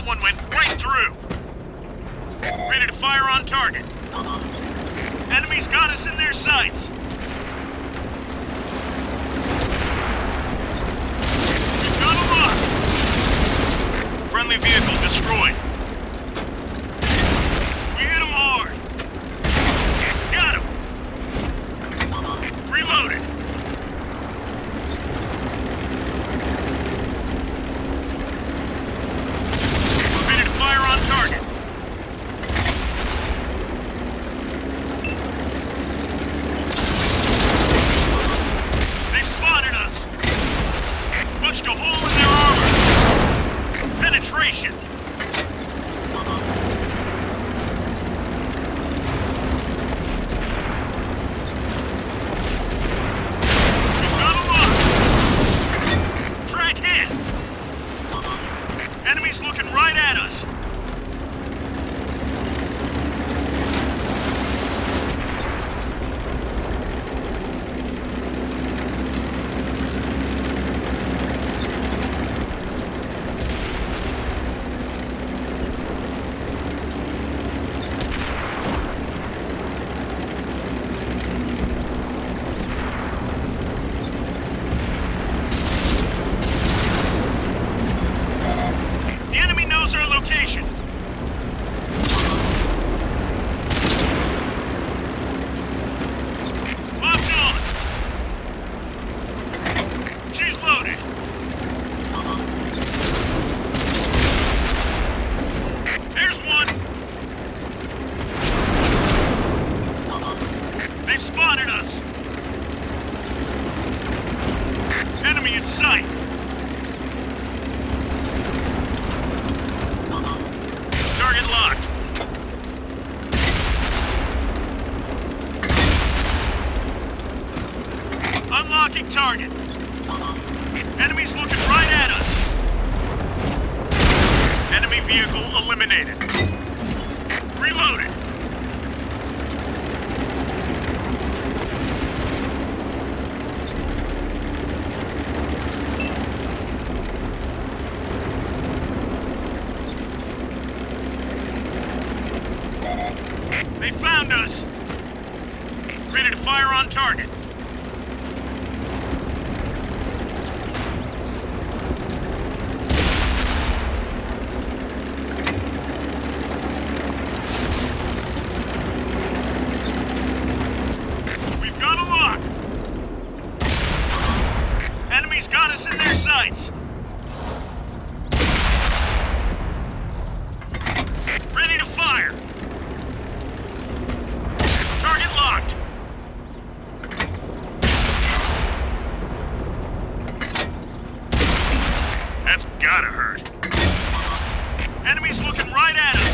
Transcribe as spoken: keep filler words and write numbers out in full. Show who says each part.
Speaker 1: That one went right through. Ready to fire on target. Enemies got us in their sights. We've got a lock. Friendly vehicle destroyed. We hit him hard. Got him. Reloaded. Ready to fire on target. They've spotted us. Punched a hole in their armor. Penetration. We've got a lock. Track hit. Enemies looking right at us. The enemy knows our location. Locked on. She's loaded. There's one. They've spotted us. Enemy in sight. Target locked. Unlocking target. Enemies looking right at us. Enemy vehicle eliminated. Reloaded. They found us. Ready to fire on target. We've got a lock. Enemies got us in their sights. Ready to fire. Target locked. That's gotta hurt. Enemies looking right at us.